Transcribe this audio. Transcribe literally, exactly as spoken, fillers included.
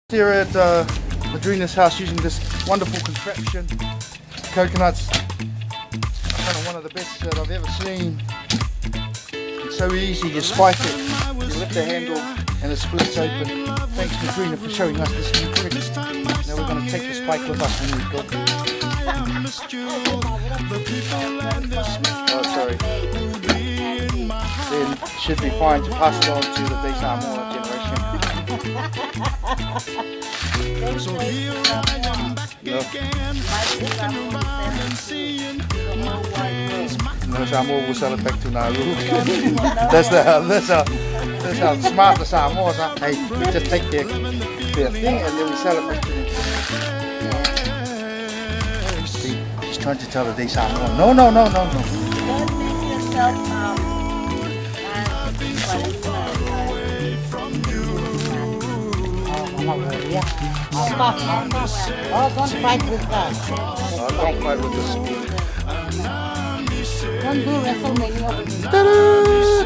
Here at uh, Madrina's house using this wonderful contraption. Coconuts, kind of one of the best that I've ever seen. It's so easy, you spike it, you lift the handle and it splits open. Thanks Madrina for showing us this new trick. Now we're going to take the spike with us when we go. Oh sorry. Then it should be fine to pass it on to the Desa Samoa generation. So here I am back again, walking around and seeing my friends. No Samoa will sell it back to Nauru. that's the that's how that's how smart the Samoans are. Hey, we just take their their thing and then we sell it back to them. See, she's trying to tell the Desa Samoa. No, no, no, no, no. Don't make yourself um. Oh, don't fight with that. No, don't fight with the spoon. Don't do WrestleMania with me. Ta-da!